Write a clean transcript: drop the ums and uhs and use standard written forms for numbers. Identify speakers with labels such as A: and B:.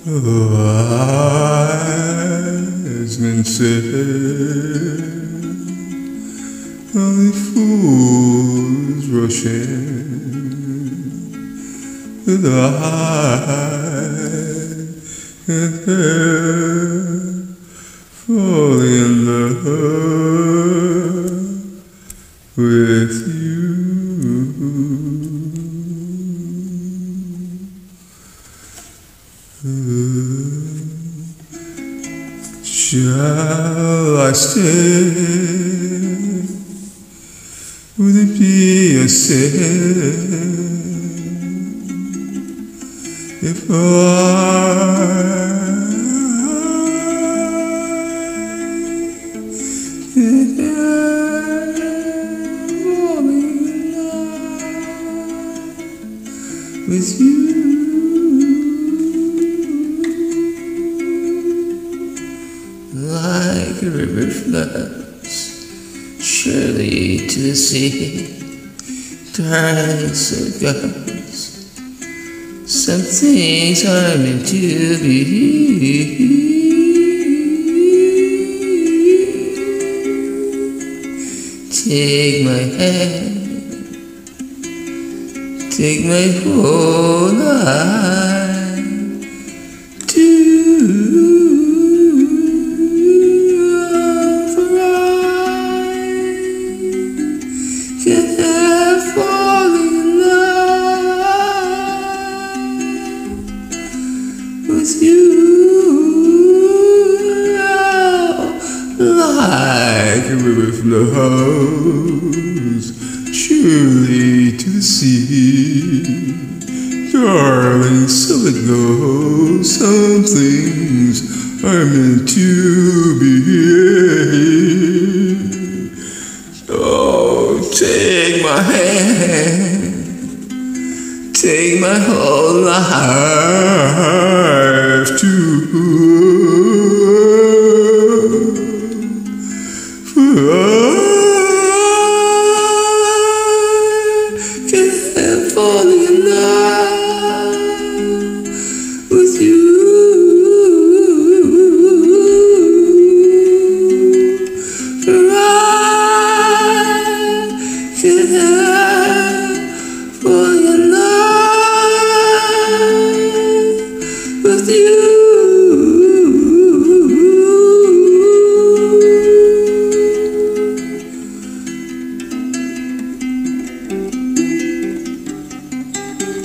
A: Wise men say only fools rush in with eyes and hair, falling in love with you. Shall I stay? Would it be a sin if I could fall in love with you? Like a river flows surely to the sea, twice so it goes. Some things are meant to be. Take my hand, take my whole life to can't help falling in love with you. Like a river flows surely to the sea, darling, so it goes. Some things are meant to be. Take my hand, take my whole life too.